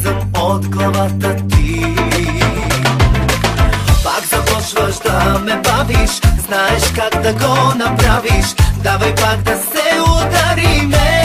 излизам от главата ти. Пак започваш да ме бавиш, знаеш как да го направиш. Давай пак да се удариме.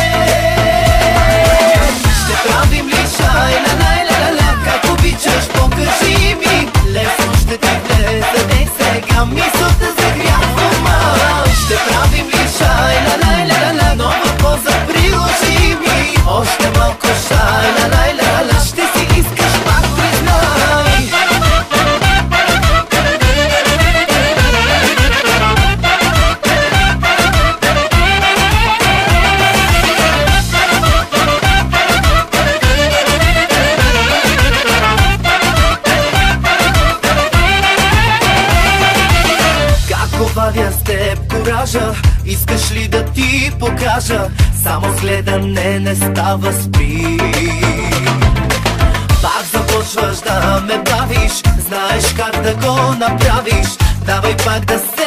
Ще правим ли шай-ла-лай-ла-ла-ла? Как обичаш, покажи ми. Лесно ще ти влезе, дей сега мисълта загря в ума. Ще правим ли шай-ла-лай-ла-ла-ла? Нова поза приложи ми. Още малко шай-ла-лай-ла-ла. Ще си искаш, пак признай. Вадя с теб коража, искаш ли да ти покажа? Само с гледане не става, спри. Пак започваш да ме бавиш, знаеш как да го направиш. Давай пак да се